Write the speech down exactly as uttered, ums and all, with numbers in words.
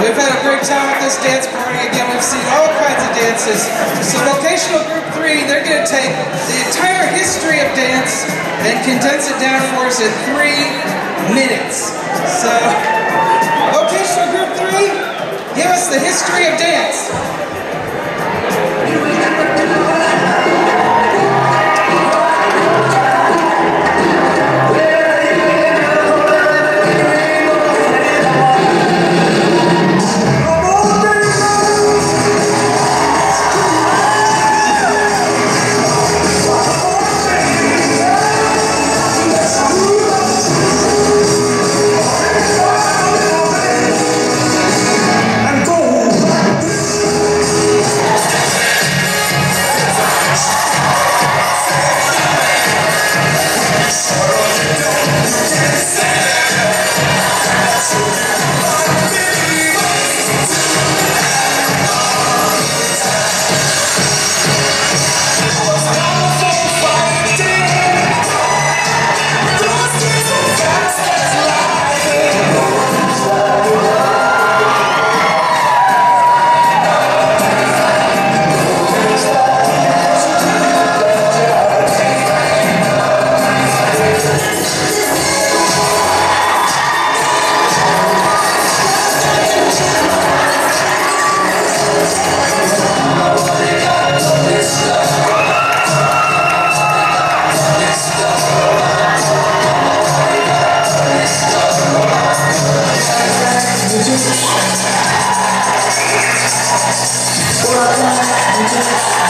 We've had a great time at this dance party. Again, we've seen all kinds of dances. So Vocational Group three, they're going to take the entire history of dance and condense it down for us in three minutes. So, Vocational Group three, give us the history of dance. What I